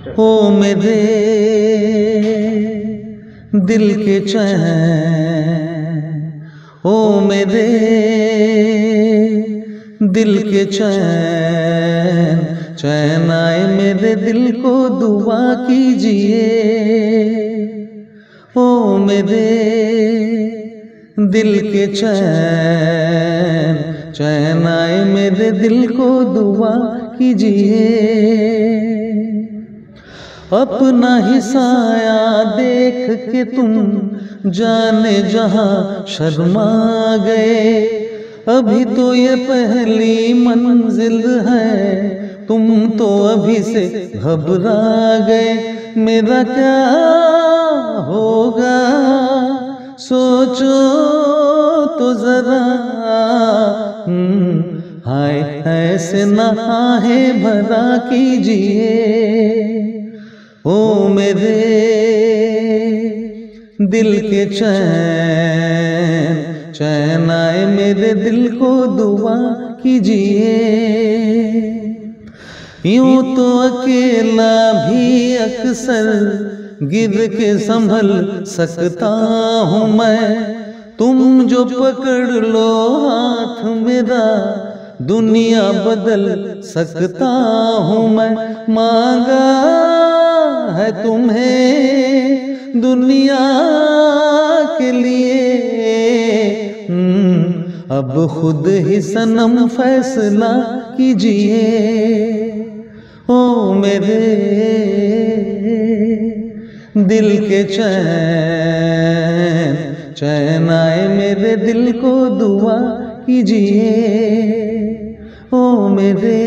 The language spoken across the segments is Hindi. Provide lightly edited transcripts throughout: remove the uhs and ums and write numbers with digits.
ओ मेरे दिल के चैन, ओ मेरे दिल के चैन, चैन आए मेरे दिल को दुआ कीजिए। ओ मेरे दिल के चैन, चैन आए मेरे दिल को दुआ कीजिए। अपना ही साया देख के तुम जाने जहां शर्मा गए। अभी तो ये पहली मंजिल है, तुम तो अभी से घबरा गए। मेरा क्या होगा सोचो तो जरा, हाय ऐसे ना आहें भरा कीजिए। ओ मेरे दिल के चैन, चैन आए मेरे दिल को दुआ कीजिए। यूं तो अकेला भी अक्सर गिर के संभल सकता हूँ मैं, तुम जो पकड़ लो हाथ मेरा दुनिया बदल सकता हूँ मैं। मांगा है तुम्हें दुनिया के लिए, अब खुद ही सनम फैसला कीजिए। ओ मेरे दिल के चैन, चैन आए मेरे दिल को दुआ कीजिए। ओ मेरे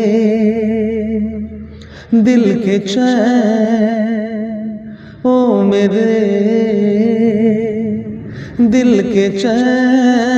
दिल के चैन, ओ मेरे दिल के चैन।